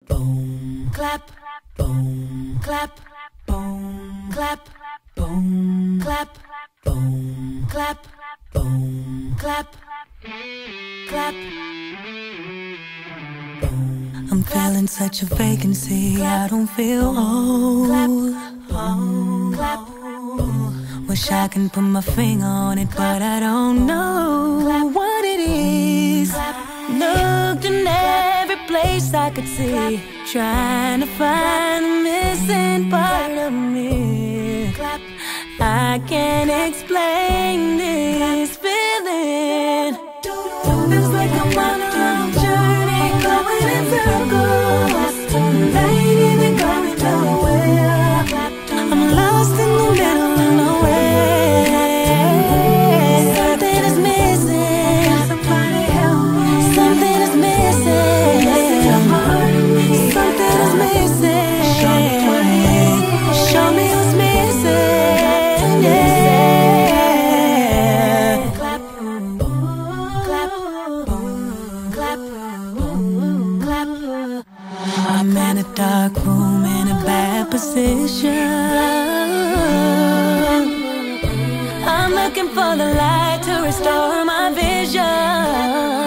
boom, clap, boom, clap, boom, clap, boom, clap, boom, clap, boom, clap, clap. I'm feeling such a vacancy, I don't feel whole. Wish I can put my finger on it, but I don't know what it is. Looked in every place I could see, trying to find the missing part of me. I can't explain this feeling. Feels like I'm on a long journey, going in circles, ain't even going nowhere. I'm lost in the middle of nowhere. Something is missing. Somebody help me. Something is missing. Something is missing. Show me what's missing. Yeah. Clap, clap, clap, clap. I'm in a dark room in a bad position. I'm looking for the light to restore my vision.